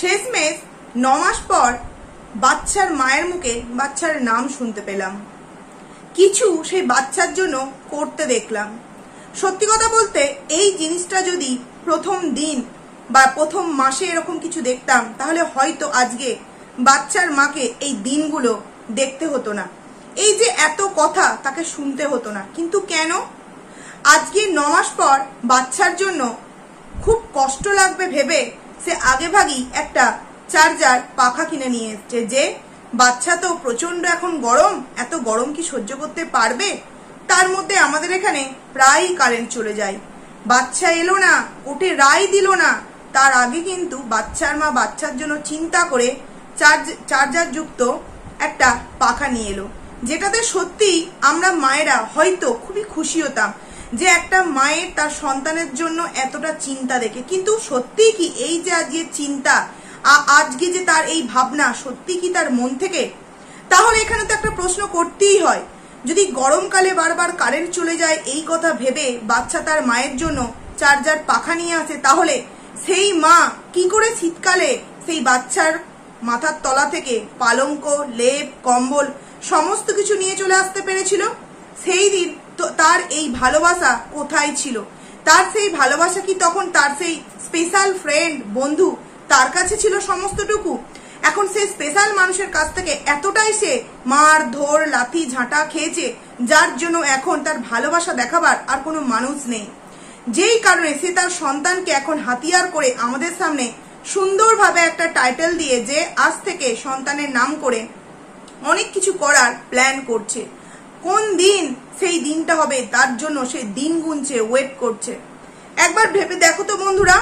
শেষমেশ 9 মাস পর বাচ্চার মায়ের মুখে বাচ্চার নাম শুনতে পেলাম, কিছু সেই বাচ্চার জন্য করতে দেখলাম। সত্যি কথা বলতে এই জিনিসটা যদি প্রথম দিন বা প্রথম মাসে এরকম কিছু দেখতাম তাহলে হয়তো আজকে বাচ্চার মাকে এই দিনগুলো দেখতে হতো না, এই যে এত কথা তাকে শুনতে হতো না। কিন্তু কেন আজকে 9 মাস পর বাচ্চার জন্য খুব কষ্ট লাগবে ভেবে সে আগে ভাগেই একটা চার্জার পাখা কিনে নিয়ে এসছে, যে বাচ্চা তো প্রচন্ড এখন গরম, এত গরম কি সহ্য করতে পারবে। তার মধ্যে আমাদের এখানে প্রায়ই কারেন্ট চলে যায়, বাচ্চা এলো না, কোর্টে রায় দিল না, তার আগে কিন্তু বাচ্চার মা বাচ্চার জন্য চিন্তা করে চার্জার যুক্ত একটা পাখা নিয়ে এলো, যেটাতে সত্যি আমরা মায়েরা হয়তো খুবই খুশি হতাম যে একটা মায়ের তার সন্তানের জন্য এতটা চিন্তা দেখে। কিন্তু সত্যি কি এই যে আজকে চিন্তা, আজকে যে তার এই ভাবনা, সত্যি কি তার মন থেকে? তাহলে এখানে তো একটা প্রশ্ন করতেই হয়, যদি গরমকালে বারবার কারেন্ট চলে যায় এই কথা ভেবে বাচ্চা তার মায়ের জন্য চার্জার পাখা নিয়ে আসে, তাহলে সেই মা কি করে শীতকালে সেই বাচ্চার মাথার তলা থেকে পালঙ্ক, লেপ, কম্বল সমস্ত কিছু নিয়ে চলে আসতে পেরেছিল? সেই দিন তো তার এই ভালোবাসা কোথায় ছিল? তার সেই ভালোবাসা কি তখন তার সেই স্পেশাল ফ্রেন্ড, বন্ধু তার কাছে ছিল সমস্তটুকু? এখন সেই স্পেশাল মানুষের কাছ থেকে এতটাই সে মার ধর লাথি ঝাঁটা খেয়েছে, যার জন্য এখন তার ভালোবাসা দেখাবার আর কোনো মানুষ নেই। যেই কারণে সে তার সন্তানকে এখন হাতিয়ার করে আমাদের সামনে সুন্দরভাবে একটা টাইটেল দিয়ে যে আজ থেকে সন্তানের নাম করে অনেক কিছু করার প্ল্যান করছে। কোন দিন সেই দিনটা হবে তার জন্য সে দিন গুনছে, ওয়েট করছে। একবার ভেবে দেখো তো বন্ধুরা,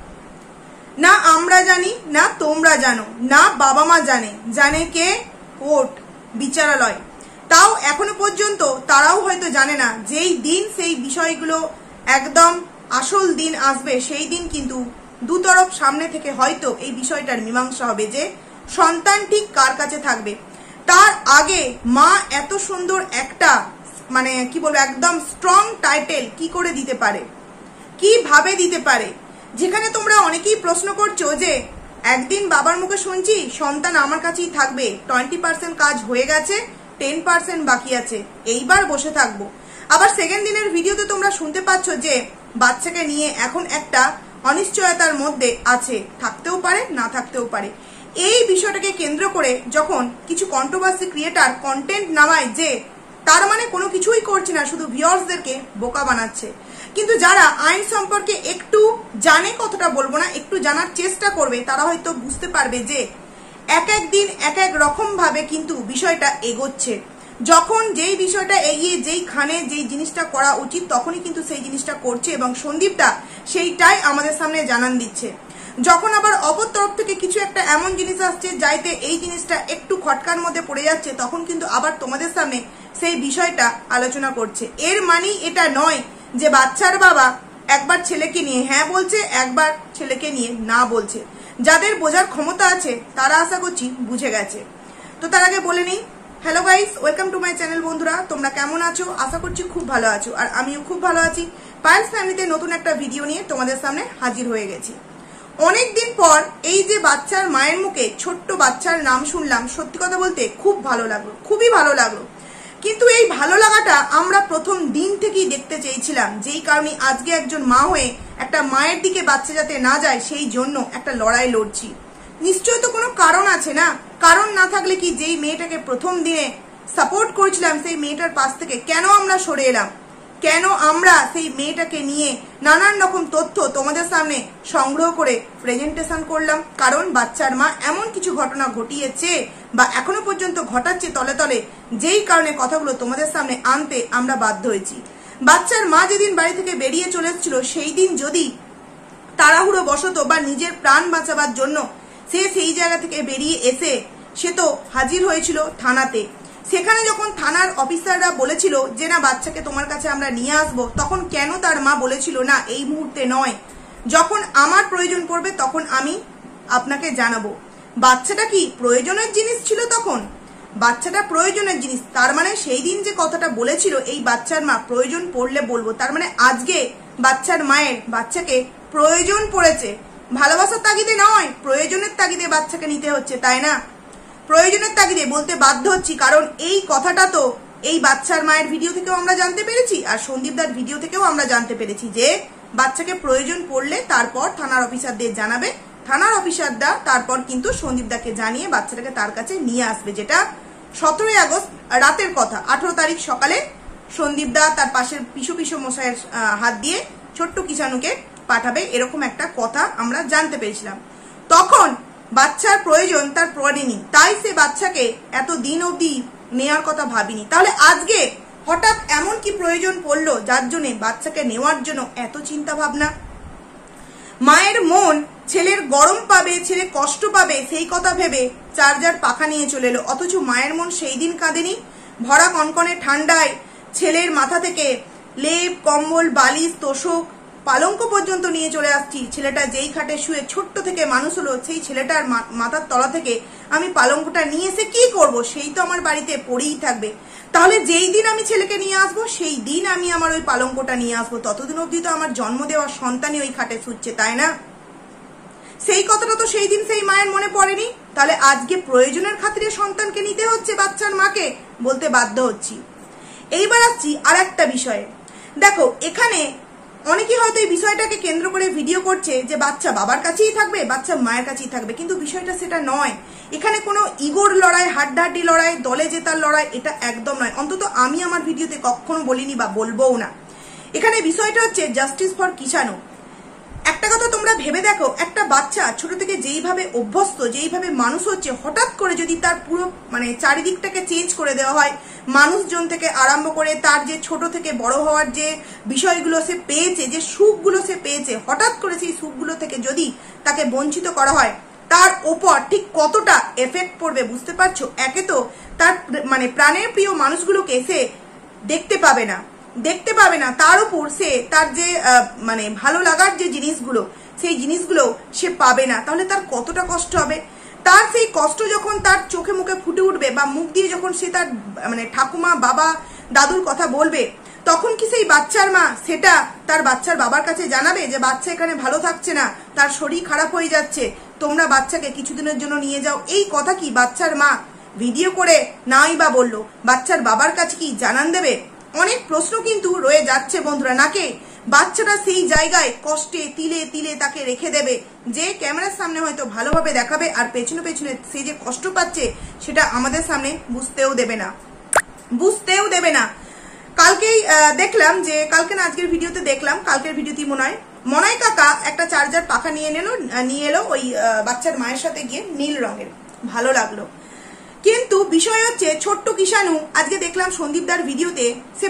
না আমরা জানি, না তোমরা জানো, না বাবা মা জানে, জানে কে? কোর্ট, বিচারালয়। তাও এখনো পর্যন্ত তারাও হয়তো জানে না যেই দিন সেই বিষয়গুলো একদম আসল দিন আসবে, সেই দিন কিন্তু দুতরফ সামনে থেকে হয়তো এই বিষয়টার মীমাংসা হবে যে সন্তান ঠিক কার কাছে থাকবে। তার আগে মা এত সুন্দর একটা মানে কি বলবো একদম স্ট্রং টাইটেল কি করে দিতে পারে, কিভাবে দিতে পারে? যেখানে তোমরা অনেকেই প্রশ্ন করছো যে একদিন বাবার মুখে শুনছি সন্তান আমার কাছেই থাকবে, 20% কাজ হয়ে গেছে, 10% বাকি আছে, এইবার বসে থাকবো। আবার সেকেন্ড দিনের ভিডিওতে তোমরা শুনতে পাচ্ছ যে বাচ্চাকে নিয়ে এখন একটা অনিশ্চয়তার মধ্যে আছে, থাকতেও পারে না থাকতেও পারে। এই বিষয়টাকে কেন্দ্র করে যখন কিছু কন্ট্রোভার্সি ক্রিয়েটার কন্টেন্ট নামায় যে তার মানে কোনো কিছুই করছে না, শুধু ভিউয়ার্সদেরকে বোকা বানাচ্ছে, কিন্তু যারা আইন সম্পর্কে একটু জানে, কতটা বলবো না, একটু জানার চেষ্টা করবে, তারা হয়তো বুঝতে পারবে যে এক এক দিন এক এক রকম ভাবে কিন্তু বিষয়টা এগোচ্ছে। যখন যেই বিষয়টা এগিয়ে যেইখানে যেই জিনিসটা করা উচিত তখনই কিন্তু সেই জিনিসটা করছে, এবং সন্দীপটা সেইটাই আমাদের সামনে জানান দিচ্ছে। যখন আবার অপর তরফ থেকে কিছু একটা এমন জিনিস আসছে যাইতে এই জিনিসটা একটু খটকার মধ্যে পড়ে যাচ্ছে, তখন কিন্তু আবার তোমাদের সামনে সেই বিষয়টা আলোচনা করছে। এর মানেই এটা নয় যে বাচ্চার বাবা একবার ছেলেকে নিয়ে হ্যাঁ বলছে, একবার ছেলেকে নিয়ে না বলছে। যাদের বোঝার ক্ষমতা আছে তারা আশা করছি বুঝে গেছে। তো তার আগে বলে নিই, hello guys, welcome to my channel. বন্ধুরা তোমরা কেমন আছো? আশা করছি খুব ভালো আছো, আর আমিও খুব ভালো আছি। পায়েলস ফ্যামিলিতে নতুন একটা ভিডিও নিয়ে তোমাদের সামনে হাজির হয়ে গেছি। অনেকদিন পর এই যে বাচ্চার মায়ের মুখে ছোট্ট বাচ্চার নাম শুনলাম, সত্যি কথা বলতে খুব ভালো লাগলো, খুবই ভালো লাগলো। কিন্তু এই ভালো লাগাটা আমরা প্রথম দিন থেকেই দেখতে চেয়েছিলাম, যেই কারণে আজকে একজন মা হয়ে একটা মায়ের দিকে বাচ্চা যাতে না যায় সেই জন্য একটা লড়াই লড়ছি। নিশ্চয়ই তো কোনো কারণ আছে না? কারণ না থাকলে কি যেই মেয়েটাকে প্রথম দিনে সাপোর্ট করেছিলাম সেই মেয়েটার পাশ থেকে কেন আমরা সরে এলাম? কেন আমরা সেই মেয়েটাকে নিয়ে নানান রকম তথ্য তোমাদের সামনে সংগ্রহ করে প্রেজেন্টেশন করলাম? কারণ বাচ্চার মা এমন কিছু ঘটনা ঘটিয়েছে বা এখনো পর্যন্ত ঘটাচ্ছে তলে তলে, যেই কারণে কথাগুলো তোমাদের সামনে আনতে আমরা বাধ্য হয়েছি। বাচ্চার মা যেদিন বাড়ি থেকে বেরিয়ে চলে এসেছিল, সেই দিন যদি তাড়াহুড়ো বশত বা নিজের প্রাণ বাঁচাবার জন্য সে সেই জায়গা থেকে বেরিয়ে এসে সে তো হাজির হয়েছিল থানাতে। সেখানে যখন থানার অফিসাররা বলেছিল যে না বাচ্চাকে তোমার কাছে আমরা নিয়ে আসবো, তখন কেন তার মা বলেছিল না এই মুহূর্তে নয়, যখন আমার প্রয়োজন পড়বে তখন আমি আপনাকে জানাবো? বাচ্চাটা কি প্রয়োজনের জিনিস ছিল তখন? বাচ্চাটা প্রয়োজনের জিনিস, তার মানে সেই দিন যে কথাটা বলেছিল এই বাচ্চার মা প্রয়োজন পড়লে বলবো, তার মানে আজকে বাচ্চার মায়ের বাচ্চাকে প্রয়োজন পড়েছে। ভালোবাসার তাগিদে নয়, প্রয়োজনের তাগিদে বাচ্চাকে নিতে হচ্ছে, তাই না? প্রয়োজনের তাগিদে বলতে বাধ্য হচ্ছি, কারণ এই কথাটা তো এই বাচ্চার মায়ের ভিডিও থেকেও আমরা জানতে পেরেছি, আর সন্দীপদার ভিডিও থেকেও আমরা জানতে পেরেছি যে বাচ্চাকে প্রয়োজন পড়লে তারপর থানার অফিসারদের জানাবে, থানার অফিসাররা তারপর কিন্তু সন্দীপদাকে জানিয়ে বাচ্চাটাকে তার কাছে নিয়ে আসবে, যেটা 17 আগস্ট রাতের কথা। 18 তারিখ সকালে সন্দীপদা তার পাশের পিসু মশাইয়ের হাত দিয়ে ছোট্ট কিষাণুকে পাঠাবে, এরকম একটা কথা আমরা জানতে পেরেছিলাম। তখন বাচ্চার প্রয়োজন তার পড়েনি, তাই সে বাচ্চাকে এত দিন অবধি নেওয়ার কথা ভাবিনি। তাহলে আজকে হঠাৎ এমন কি প্রয়োজন পড়লো যার জন্য বাচ্চাকে নেওয়ার জন্য এত চিন্তা ভাবনা? মায়ের মন ছেলের গরম পাবে, ছেলে কষ্ট পাবে, সেই কথা ভেবে চার্জার পাখা নিয়ে চলে এলো। অথচ মায়ের মন সেই দিন কাঁদেনি। ভরা কনকনে ঠান্ডায় ছেলের মাথা থেকে লেপ, কম্বল, বালিশ, তোষক, পালঙ্ক পর্যন্ত নিয়ে চলে আসছি। ছেলেটা যেই খাটে শুয়ে ছোট্ট থেকে মানুষ হলো, সেই ছেলেটার মাথার তলা থেকে আমি পালঙ্কটা নিয়ে এসে কি করব? সেই তো আমার বাড়িতে পড়েই থাকবে। তাহলে যেই দিন আমি ছেলেকে নিয়ে আসবো সেই দিন আমি আমার ওই পালঙ্কটা নিয়ে আসবো, ততদিন অবধি তো আমার জন্ম দেওয়া সন্তানই ওই খাটে শুচ্ছে, তাই না? সেই কথাটা তো সেই দিন সেই মায়ের মনে পড়েনি। তাহলে আজকে প্রয়োজনের খাতিরে সন্তানকে নিতে হচ্ছে বাচ্চার মাকে, বলতে বাধ্য হচ্ছি। এইবার আসছি আর একটা বিষয়ে। দেখো, এখানে অনেকেই হয়তো এই বিষয়টাকে কেন্দ্র করে ভিডিও করছে যে বাচ্চা বাবার কাছেই থাকবে, বাচ্চা মায়ের কাছেই থাকবে, কিন্তু বিষয়টা সেটা নয়। এখানে কোনো ইগোর লড়াই, হাড্ডাহাড্ডি লড়াই, দলে জেতার লড়াই, এটা একদম নয়। অন্তত আমি আমার ভিডিওতে কখনো বলিনি বা বলবোও না। এখানে বিষয়টা হচ্ছে জাস্টিস ফর কিষাণু। একটা কথা তোমরা ভেবে দেখো, একটা বাচ্চা ছোট থেকে যেইভাবে অভ্যস্ত, যেইভাবে মানুষ হচ্ছে, হঠাৎ করে যদি তার পুরো চারিদিকটাকে চেঞ্জ করে দেওয়া হয়, মানুষজন থেকে আরম্ভ করে তার যে ছোট থেকে বড় হওয়ার যে বিষয়গুলো সে পেয়েছে, যে সুখগুলো সে পেয়েছে, হঠাৎ করে সেই সুখগুলো থেকে যদি তাকে বঞ্চিত করা হয়, তার ওপর ঠিক কতটা এফেক্ট পড়বে বুঝতে পারছো? একে তো তার প্রাণের প্রিয় মানুষগুলোকে সে দেখতে পাবে না, তার উপর সে তার যে ভালো লাগার যে জিনিসগুলো, সেই জিনিসগুলো সে পাবে না। তাহলে তার কতটা কষ্ট হবে? তার সেই কষ্ট যখন তার চোখে মুখে ফুটে উঠবে, বা মুখ দিয়ে যখন সে তার ঠাকুমা, বাবা, দাদুর কথা বলবে, তখন কি সেই বাচ্চার মা সেটা তার বাচ্চার বাবার কাছে জানাবে যে বাচ্চা এখানে ভালো থাকছে না, তার শরীর খারাপ হয়ে যাচ্ছে, তোমরা বাচ্চাকে কিছুদিনের জন্য নিয়ে যাও? এই কথা কি বাচ্চার মা ভিডিও করে নাই বা বললো, বাচ্চার বাবার কাছে কি জানান দেবে? অনেক প্রশ্ন কিন্তু রয়ে যাচ্ছে বন্ধুরা। নাকে বাচ্চাটা সেই জায়গায় কষ্টে তিলে তিলে তাকে রেখে দেবে, যে ক্যামেরার সামনে হয়তো ভালোভাবে দেখাবে, আর পেছনে পেছনে সে যে কষ্ট পাচ্ছে সেটা আমাদের সামনে বুঝতেও দেবে না। কালকেই দেখলাম যে, কালকে না আজকের ভিডিওতে দেখলাম, কালকের ভিডিওতে মনাই কাকা একটা চার্জার পাখা নিয়ে এলো ওই বাচ্চার মায়ের সাথে গিয়ে, নীল রঙের, ভালো লাগলো। কিন্তু বিষয় হচ্ছে, ছোট্ট কিষাণু আজকে দেখলাম সন্দীপদার ভিডিওতে, সে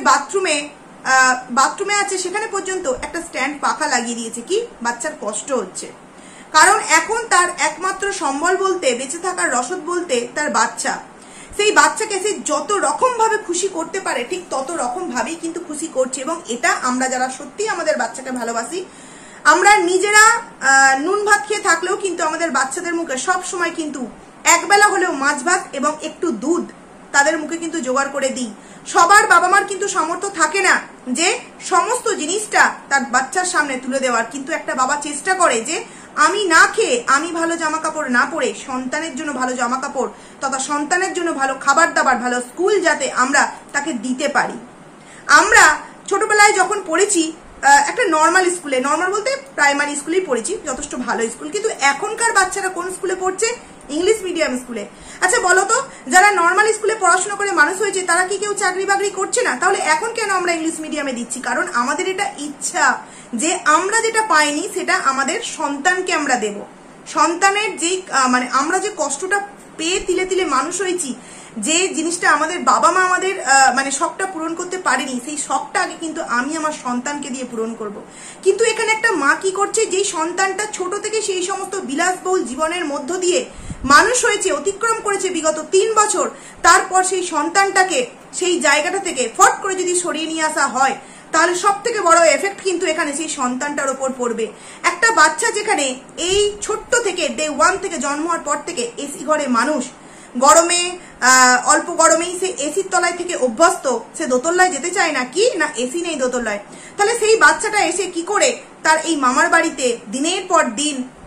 বাথরুমে আছে, সেখানে পর্যন্ত একটা স্ট্যান্ড পাখা লাগিয়ে দিয়েছে। কি? বাচ্চার কষ্ট হচ্ছে, কারণ এখন তার একমাত্র সম্বল বলতে, বেঁচে থাকার রসদ বলতে তার বাচ্চা। সেই বাচ্চাকে সে যত রকম ভাবে খুশি করতে পারে, ঠিক তত রকম ভাবেই কিন্তু খুশি করছে। এবং এটা আমরা যারা সত্যি আমাদের বাচ্চাকে ভালোবাসি, আমরা নিজেরা নুন ভাত খেয়ে থাকলেও কিন্তু আমাদের বাচ্চাদের মুখে সব সময় কিন্তু একবেলা হলেও মাছ ভাত এবং একটু দুধ তাদের মুখে কিন্তু জোগাড় করে দিই। সবার বাবা মার কিন্তু সামর্থ্য থাকে না যে সমস্ত জিনিসটা তার বাচ্চার সামনে তুলে দেওয়ার, কিন্তু একটা বাবা চেষ্টা করে যে আমি না খেয়ে, আমি ভালো জামা কাপড় না পরে, সন্তানের জন্য ভালো জামা কাপড় তথা সন্তানের জন্য ভালো খাবার দাবার, ভালো স্কুল যাতে আমরা তাকে দিতে পারি। আমরা ছোটবেলায় যখন পড়েছি একটা নর্মাল স্কুলে, নর্মাল বলতে প্রাইমারি স্কুলেই পড়েছি, যথেষ্ট ভালো স্কুল, কিন্তু এখনকার বাচ্চারা কোন স্কুলে পড়ছে? ইংলিশ মিডিয়াম স্কুলে। আচ্ছা বলো তো, যারা নর্মাল স্কুলে পড়াশোনা করে মানুষ হয়েছে তারা কি কেউ চাকরি বাকরি করছে না? তাহলে এখন কেন আমরা ইংলিশ মিডিয়ামে দিচ্ছি? কারণ আমাদের এটা ইচ্ছা যে আমরা যেটা পাইনি সেটা আমাদের সন্তানকে আমরা দেব। সন্তানের যেই আমরা যে কষ্টটা পেয়ে তিলে তিলে মানুষ হয়েছি, যে জিনিসটা আমাদের বাবা মা আমাদের শখটা পূরণ করতে পারেনি, সেই শখটা আগে কিন্তু আমি আমার সন্তানকে দিয়ে পূরণ করব। কিন্তু এখানে একটা মা কি করছে, যেই সন্তানটা ছোট থেকে সেই সমস্ত বিলাসবহুল জীবনের মধ্য দিয়ে মানুষ হয়েছে, অতিক্রম করেছে বিগত 3 বছর, তারপর সেই সন্তানটাকে সেই জায়গাটা থেকে ফট করে যদি সরিয়ে নিয়ে আসা হয়, তাহলে সব থেকে বড় এফেক্ট কিন্তু এখানে সেই সন্তানটার উপর পড়বে। একটা বাচ্চা যেখানে এই ছোট্ট থেকে ডে 1 থেকে জন্ম হওয়ার পর থেকে এসি ঘরে মানুষ, গরমে অল্প গরমেই সে এসির তলায় থেকে অভ্যস্ত, সে দোতলায় যেতে চায় না, কি না এসি নেই দোতলায়। তাহলে সেই বাচ্চাটা এসে কি করে তার এই মামার বাড়িতে দিনের পর দিন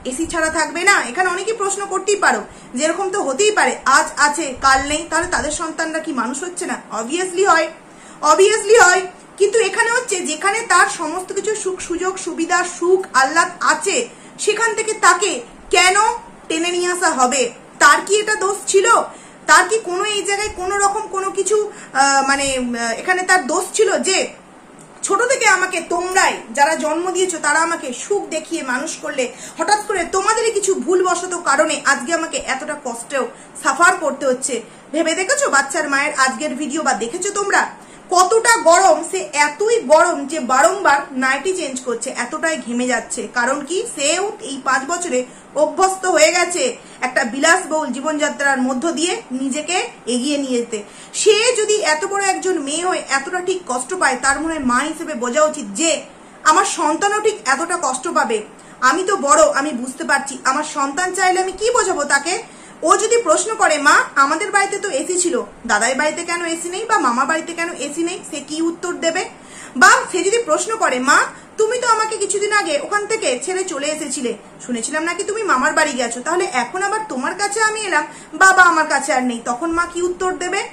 এসি ছাড়া থাকবে না? এখানে অনেকেই প্রশ্ন করতেই পারো, যেরকম তো হতেই পারে, আজ আছে কাল নেই, তাহলে তাদের সন্তানরা কি মানুষ হচ্ছে না? অবভিয়াসলি হয়, অবভিয়াসলি হয়। কিন্তু এখানে হচ্ছে যেখানে তার সমস্ত কিছু সুখ সুযোগ সুবিধা সুখ আহ্লাদ আছে, সেখান থেকে তাকে কেন টেনে নিয়ে আসা হবে? তার কি এটা দোষ ছিল? তার কি কোনো এই জায়গায় কোনো রকম কোনো কিছু মানে এখানে তার দোষ ছিল যে ছোট থেকে আমাকে তোমরাই যারা জন্ম দিয়েছো তারা আমাকে সুখ দেখিয়ে মানুষ করলে, হঠাৎ করে তোমাদেরই কিছু ভুলবশত কারণে আজকে আমাকে এতটা কষ্টেও সাফার করতে হচ্ছে? ভেবে দেখেছো বাচ্চার মায়ের আজকের ভিডিও বা দেখেছো তোমরা কতটা গরম? সে এতই গরম যে বারংবার নাইটি চেঞ্জ করছে, এতটাই ঘেমে যাচ্ছে। কারণ কি? সেও এই 5 বছরে অভ্যস্ত হয়ে গেছে একটা বিলাসবহুল জীবনযাত্রার মধ্য দিয়ে নিজেকে এগিয়ে নিয়ে যেতে। সে যদি এত বড় একজন মেয়ে হয়ে এতটা ঠিক কষ্ট পায়, তার মনে মা হিসেবে বোঝা উচিত যে আমার সন্তানও ঠিক এতটা কষ্ট পাবে। আমি তো বড়, আমি বুঝতে পারছি, আমার সন্তান চাইলে আমি কি বোঝাবো তাকে? ও যদি প্রশ্ন করে, মা আমাদের বাড়িতে তো এসি ছিল, দাদার বাড়িতে কেন এসি নেই, বা মামা বাড়িতে কেন এসি নেই, সে কি উত্তর দেবে? বা সে যদি প্রশ্ন করে, মা তুমি তো আমাকে কিছুদিন আগে ওখান থেকে ছেড়ে চলে এসেছিলে, শুনেছিলাম নাকি তুমি মামার বাড়ি গেছো, তাহলে এখন আবার তোমার কাছে আমি এলাম, বাবা আমার কাছে আর নেই, তখন মা কি উত্তর দেবে?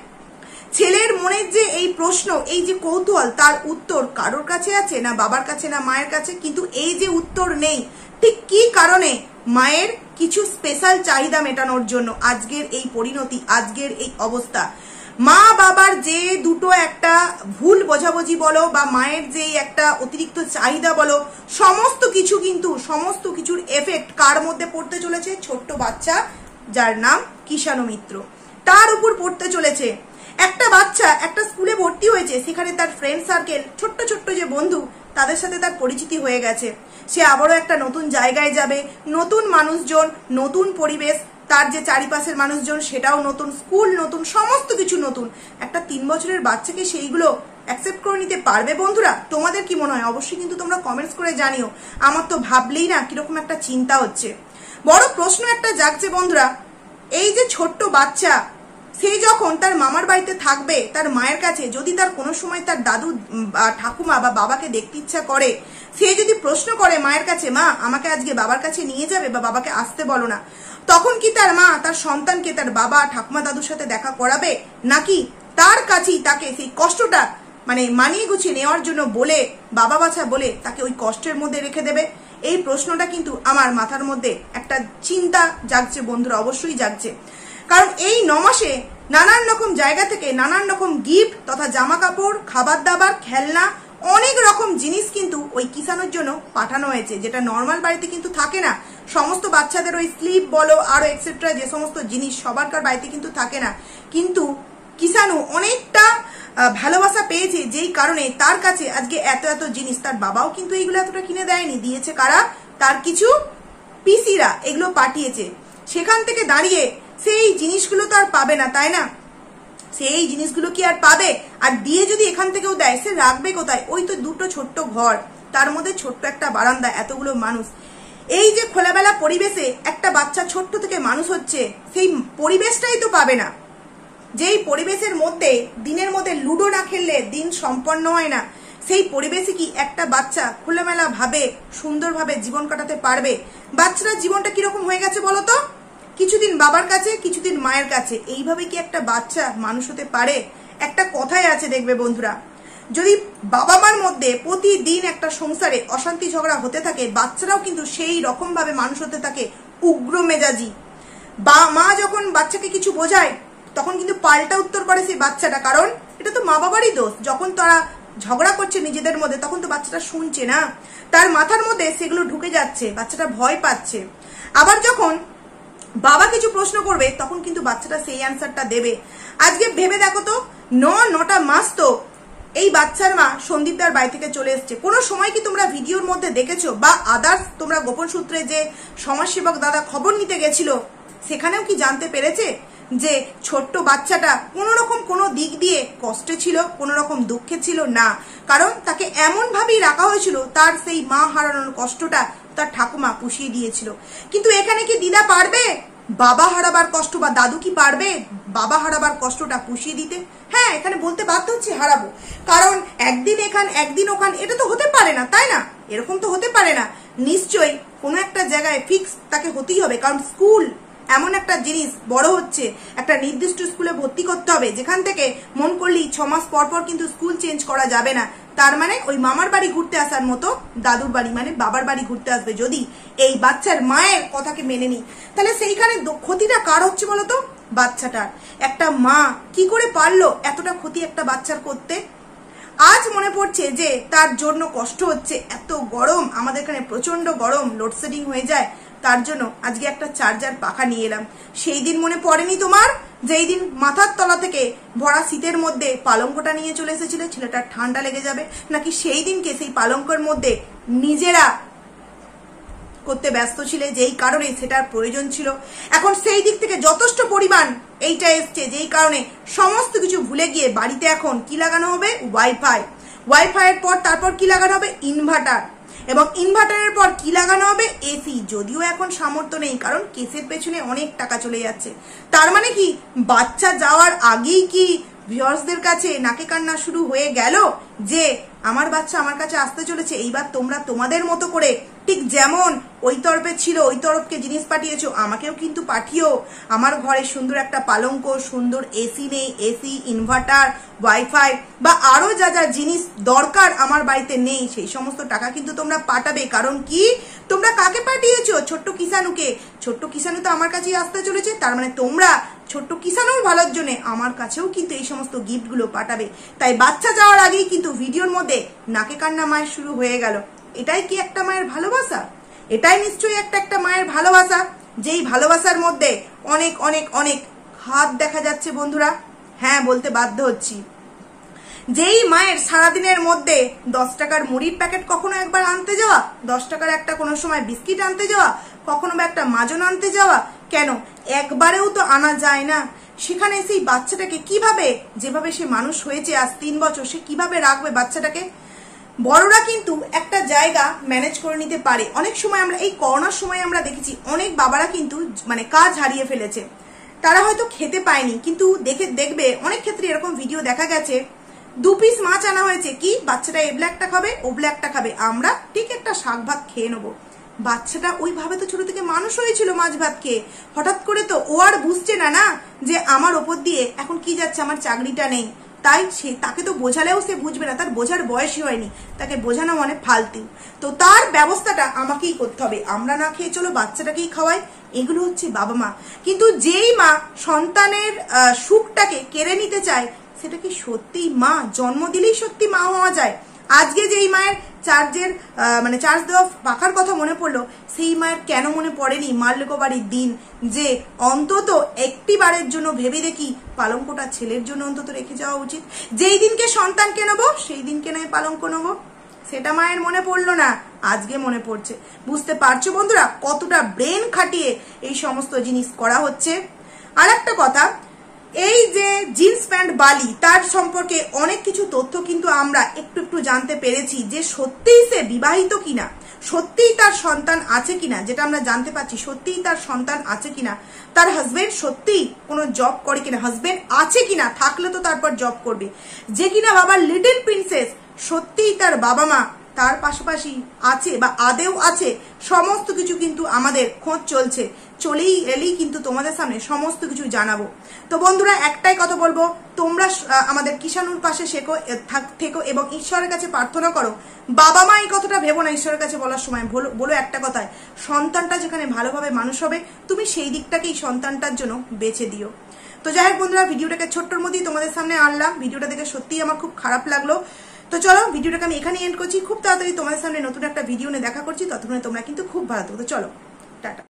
ছেলের মনের যে এই প্রশ্ন, এই যে কৌতূহল, তার উত্তর কারোর কাছে আছে না বাবার কাছে না মায়ের কাছে। কিন্তু এই যে উত্তর নেই, ঠিক কি কারণে? মায়ের কিছু স্পেশাল চাহিদা মেটানোর জন্য আজকের এই পরিণতি, আজকের এই অবস্থা। মা বাবার যে দুটো একটা ভুল বোঝাবুঝি বলো বা মায়ের যে একটা অতিরিক্ত চাহিদা বলো, সমস্ত কিছু কিন্তু সমস্ত কিছুর এফেক্ট কার মধ্যে পড়তে চলেছে? ছোট্ট বাচ্চা যার নাম কিষাণু মিত্র, তার উপর পড়তে চলেছে। একটা বাচ্চা একটা স্কুলে ভর্তি হয়েছে, সেখানে তার ফ্রেন্ড সার্কেল, ছোট্ট ছোট্ট যে বন্ধু, তাদের সাথে তার পরিচিতি হয়ে গেছে। সে আবারও একটা নতুন জায়গায় যাবে, নতুন মানুষজন, নতুন পরিবেশ, তার যে চারিপাশের মানুষজন সেটাও নতুন, স্কুল নতুন, সমস্ত কিছু নতুন। একটা 3 বছরের বাচ্চাকে সেইগুলো অ্যাকসেপ্ট করে নিতে পারবে বন্ধুরা? তোমাদের কি মনে হয়? অবশ্যই কিন্তু তোমরা কমেন্টস করে জানিও। আমার তো ভাবলেই না কিরকম একটা চিন্তা হচ্ছে। বড় প্রশ্ন একটা জাগছে বন্ধুরা, এই যে ছোট্ট বাচ্চা, সে যখন তার মামার বাড়িতে থাকবে তার মায়ের কাছে, যদি তার কোনো সময় তার দাদু বা ঠাকুমা বা বাবাকে দেখতে ইচ্ছা করে, সে যদি প্রশ্ন করে মায়ের কাছে, মা আমাকে আজকে বাবার কাছে নিয়ে যাবে বা বাবাকে আসতে বলো না, তখন কি তার মা তার সন্তানকে তার বাবা ঠাকুমা দাদুর সাথে দেখা করাবে, নাকি তার কাছেই তাকে সেই কষ্টটা মানে মানিয়ে গুছিয়ে নেওয়ার জন্য বলে, বাবা বাছা বলে তাকে ওই কষ্টের মধ্যে রেখে দেবে? এই প্রশ্নটা কিন্তু আমার মাথার মধ্যে একটা চিন্তা জাগছে বন্ধুরা, অবশ্যই জাগছে। কারণ এই 9 মাসে নানান রকম জায়গা থেকে নানান রকম গিফট তথা জামা কাপড়, খাবার দাবার, খেলনা, অনেক রকম জিনিস কিন্তু ওই কিষাণুর জন্য পাঠানো হয়েছে, যেটা নর্মাল বাড়িতে কিন্তু থাকে না। সমস্ত বাচ্চাদের ওই স্লিপ বলো আরো এক্সেট্রা যে সমস্ত জিনিস সবারকার বাড়িতে কিন্তু থাকে না। কিন্তু কিষাণু অনেকটা ভালোবাসা পেয়েছে, যেই কারণে তার কাছে আজকে এত এত জিনিস। তার বাবাও কিন্তু এইগুলো এতটা কিনে দেয়নি, দিয়েছে কারা? তার কিছু পিসিরা এগুলো পাঠিয়েছে। সেখান থেকে দাঁড়িয়ে সেই জিনিসগুলো তো আর পাবে না, তাই না? সেই জিনিসগুলো কি আর পাবে? আর দিয়ে যদি এখান থেকেও দেয়, সে রাখবে কোথায়? ওই তো দুটো ছোট্ট ঘর, তার মধ্যে ছোট্ট একটা বারান্দা, এতগুলো মানুষ। এই যে খোলাবেলা পরিবেশে একটা বাচ্চা ছোট্ট থেকে মানুষ হচ্ছে, সেই পরিবেশটাই তো পাবে না। যেই পরিবেশের মধ্যে দিনের মধ্যে লুডো না খেললে দিন সম্পন্ন হয় না, সেই পরিবেশে কি একটা বাচ্চা খোলামেলা ভাবে সুন্দরভাবে জীবন কাটাতে পারবে? বাচ্চারা জীবনটা কিরকম হয়ে গেছে বলো তো? কিছুদিন বাবার কাছে, কিছুদিন মায়ের কাছে, এইভাবে কি একটা বাচ্চা মানুষ হতে পারে? একটা কথাই আছে দেখবে বন্ধুরা, যদি বাবা মার মধ্যে প্রতিদিন একটা সংসারে অশান্তি ঝগড়া হতে থাকে, বাচ্চারাও কিন্তু সেই রকম ভাবে মানুষ হতে থাকে, উগ্র মেজাজি। বা মা যখন বাচ্চাকে কিছু বোঝায়, তখন কিন্তু পাল্টা উত্তর করে সেই বাচ্চাটা, কারণ এটা তো মা বাবারই দোষ। যখন তারা ঝগড়া করছে নিজেদের মধ্যে, তখন তো বাচ্চাটা শুনছে না, তার মাথার মধ্যে সেগুলো ঢুকে যাচ্ছে, বাচ্চাটা ভয় পাচ্ছে। আবার যখন বাবা কিছু প্রশ্ন করবে, তখন কিন্তু বাচ্চাটা সেই অ্যান্সারটা দেবে। আজকে ভেবে দেখো তো, 9টা মাস তো এই বাচ্চার মা সন্দীপদার বাড়ি থেকে চলে এসছে। কোনো সময় কি তোমরা ভিডিওর মধ্যে দেখেছো বা আদার্স তোমরা গোপন সূত্রে যে সমাজসেবক দাদা খবর নিতে গেছিল, সেখানেও কি জানতে পেরেছে যে ছোট্ট বাচ্চাটা কোনো রকম কোনো দিক দিয়ে কষ্টে ছিল, কোনো রকম দুঃখে ছিল না? কারণ তাকে এমন ভাবেই রাখা হয়েছিল, তার সেই মা হারানোর কষ্টটা তার ঠাকুমা পুষিয়ে দিয়েছিল। কিন্তু এখানে কি দিদা পারবে বাবা হারাবার কষ্ট, বা দাদু কি পারবে বাবা হারাবার কষ্টটা পুষিয়ে দিতে? হ্যাঁ, এখানে বলতে বাধ্য হচ্ছে হারাবো, কারণ একদিন এখান একদিন ওখান, এটা তো হতে পারে না, তাই না? এরকম তো হতে পারে না। নিশ্চয়ই কোনো একটা জায়গায় ফিক্স তাকে হতেই হবে, কারণ স্কুল এমন একটা জিনিস, বড় হচ্ছে, একটা নির্দিষ্ট স্কুলে ভর্তি করতে হবে যেখান থেকে মন করলেই 6 মাস পর পর কিন্তু স্কুল চেঞ্জ করা যাবে না। তার মানে ওই মামার বাড়ি ঘুরতে আসার মতো দাদুর বাড়ি মানে বাবার বাড়ি ঘুরতে আসবে যদি এই বাচ্চার মায়ের কথাকে মেনে নি। তাহলে সেইখানে ক্ষতিটা কার হচ্ছে বলতো? বাচ্চাটার। একটা মা কি করে পারলো এতটা ক্ষতি একটা বাচ্চার করতে? আজ মনে পড়ছে যে তার জন্য কষ্ট হচ্ছে, এত গরম, আমাদের এখানে প্রচন্ড গরম, লোডশেডিং হয়ে যায়, তার জন্য আজকে একটা চার্জার পাখা নিয়ে এলাম। সেই দিন মনে পড়েনি তোমার, যেই দিন মাথার তলা থেকে ভরা শীতের মধ্যে পালঙ্কটা নিয়ে চলে এসেছিলে, ছেলেটার ঠান্ডা লেগে যাবে নাকি? সেই দিনকে সেই পালঙ্কের মধ্যে নিজেরা করতে ব্যস্ত ছিলে, যেই কারণে সেটার প্রয়োজন ছিল। এখন সেই দিক থেকে যথেষ্ট পরিমাণ এইটা এসছে, যেই কারণে সমস্ত কিছু ভুলে গিয়ে বাড়িতে এখন কি লাগানো হবে? ওয়াইফাই। ওয়াইফাইয়ের পর তারপর কি লাগানো হবে? ইনভার্টার। এবং ইনভার্টারের পর কি লাগানো হবে? এসি। যদিও এখন সামর্থ্য নেই, কারণ কেসের পেছনে অনেক টাকা চলে যাচ্ছে। তার মানে কি বাচ্চা যাওয়ার আগেই কি ভিউয়ার্সদের কাছে নাকে কান্না শুরু হয়ে গেল যে আমার বাচ্চা আমার কাছে আসতে চলেছে, এইবার তোমরা তোমাদের মতো করে ঠিক যেমন ওই তরফে ছিল ওই তরফকে জিনিস পাঠিয়েছো, আমাকেও কিন্তু পাঠিও। আমার ঘরে সুন্দর একটা পালঙ্ক, সুন্দর এসি নেই, এসি, ইনভার্টার, ওয়াইফাই বা আরো যা যা জিনিস দরকার আমার বাড়িতে নেই, সেই সমস্ত টাকা কিন্তু তোমরা পাঠাবে। কারণ কি তোমরা কাকে পাঠিয়েছো? ছোট্ট কিষানুকে। ছোট্ট কিষানু তো আমার কাছেই আসতে চলেছে, তার মানে তোমরা ছোট্ট কিষানুর ভালোর জন্য আমার কাছেও কিন্তু এই সমস্ত গিফটগুলো পাঠাবে। তাই বাচ্চা যাওয়ার আগেই কিন্তু ভিডিওর মধ্যে নাকে কান্না মায়ের শুরু হয়ে গেল। এটাই কি একটা মায়ের ভালোবাসা? এটাই নিশ্চয়ই একটা মায়ের ভালোবাসা, যেই ভালোবাসার মধ্যে অনেক অনেক অনেক হাত দেখা যাচ্ছে বন্ধুরা। হ্যাঁ, বলতে বাধ্য হচ্ছি, যেই মায়ের সারাদিনের মধ্যে 10 টাকার মুড়ির প্যাকেট কখনো একবার আনতে যাওয়া, 10 টাকার একটা কোনো সময় বিস্কিট আনতে যাওয়া, কখনো বা একটা মাজন আনতে যাওয়া, কেন একবারেও তো আনা যায় না। সেখানে সেই বাচ্চাটাকে কিভাবে, যেভাবে সে মানুষ হয়েছে আজ 3 বছর, সে কিভাবে রাখবে বাচ্চাটাকে? বড়রা কিন্তু একটা জায়গা ম্যানেজ করে নিতে পারে। অনেক সময় আমরা এই করোনার সময় আমরা দেখেছি অনেক বাবারা কিন্তু মানে কাজ হারিয়ে ফেলেছে, তারা হয়তো খেতে পায়নি, কিন্তু দেখবে অনেক ক্ষেত্রে এরকম ভিডিও দেখা গেছে 2 পিস মাছ আনা হয়েছে, কি বাচ্চাটা এ ব্ল্যাকটা খাবে ও ব্ল্যাকটা খাবে, আমরা ঠিক একটা শাক ভাত খেয়ে নেবো। বাচ্চাটা ওইভাবে তো ছোট থেকে মানুষ হয়েছিল মাছ ভাত খেয়ে। হঠাৎ করে তো ও আর বুঝছে না যে আমার ওপর দিয়ে এখন কি যাচ্ছে, আমার চাকরিটা নেই, তাই সে তাকে তো বোঝালেও সে বুঝবে না, তার বোঝার বয়সই হয়নি, তাকে বোঝানো মানে ফালতু। তো তার ব্যবস্থাটা আমাকেই করতে হবে, আমরা না খেয়ে চলো বাচ্চাটাকেই খাওয়াই। এগুলো হচ্ছে বাবা মা। কিন্তু যেই মা সন্তানের সুখটাকে কেড়ে নিতে চায়, সেটা কি সত্যিই মা? জন্ম দিলেই সত্যি মা হওয়া যায়? আজকে যেই মায়ের চার্জ দেওয়া পাখার কথা মনে পড়লো, সেই মায়ের কেন মনে পড়েনি মাল্যকবাড়ির দিন যে অন্তত একটি বারের জন্য ভেবে দেখি পালঙ্কটা ছেলের জন্য অন্তত রেখে যাওয়া উচিত। যেই দিনকে সন্তানকে নেবো সেই দিনকে নয় পালঙ্ক নেবো, সেটা মায়ের মনে পড়লো না, আজকে মনে পড়ছে। বুঝতে পারছো বন্ধুরা কতটা ব্রেন খাটিয়ে এই সমস্ত জিনিস করা হচ্ছে? আর একটা কথা, এই যে জিন্স প্যান্ট বালি, তার সম্পর্কে অনেক কিছু তথ্য কিন্তু আমরা একটু জানতে পেরেছি যে সত্যিই সে বিবাহিত কিনা, সত্যিই তার সন্তান আছে কিনা, যেটা আমরা জানতে পারছি সত্যিই তার সন্তান আছে কিনা, তার হাজবেন্ড সত্যিই কোনো জব করে কিনা, হাজবেন্ড আছে কিনা, থাকলে তো তারপর জব করবে, যে কিনা বাবা লিটল প্রিন্সেস সত্যিই তার বাবা মা তার পাশাপাশি আছে বা আদেও আছে, সমস্ত কিছু কিন্তু আমাদের খোঁজ চলছে, চলেই এলেই কিন্তু তোমাদের সামনে সমস্ত কিছু জানাবো। তো বন্ধুরা একটাই কথা বলবো, তোমরা আমাদের কিষানুর পাশে থেকো এবং ঈশ্বরের কাছে প্রার্থনা করো। বাবা মা এই কথাটা ভেবো না ঈশ্বরের কাছে বলার সময়, বলো একটা কথায়, সন্তানটা যেখানে ভালোভাবে মানুষ হবে তুমি সেই দিকটাকেই সন্তানটার জন্য বেছে দিও। তো যাই হোক বন্ধুরা, ভিডিওটাকে ছোট্টর মধ্যেই তোমাদের সামনে আনলাম। ভিডিওটা দেখে সত্যিই আমার খুব খারাপ লাগলো। তো চলো ভিডিওটাকে আমি এখানে এন্ড করছি, খুব তাড়াতাড়ি তোমাদের সামনে নতুন একটা ভিডিও নিয়ে দেখা করছি, ততক্ষণে তোমরা কিন্তু খুব ভালো থাকো। তো চলো টাটা।